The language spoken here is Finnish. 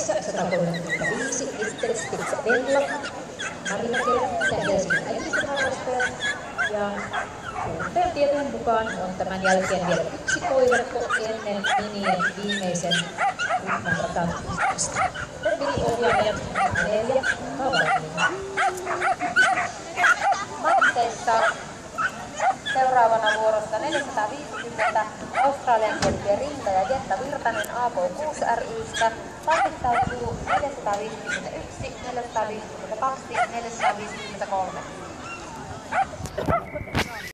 Vieressä 135 Estelle Bella, Marina Kertta ja Helsingin äitisten harrastaja. Ja kuluttajan tietojen mukaan on tämän jälkeen vielä yksi koiverkko ennen minien viimeisen ryhmän ratautumista. Peli-ohjaajat 4 Kavalina. Matteissa seuraavana vuorossa 450 Australian kielisiä Rinta ja Jetta Virtanen AK6 ry:stä valmistautuu 451, 452, 453.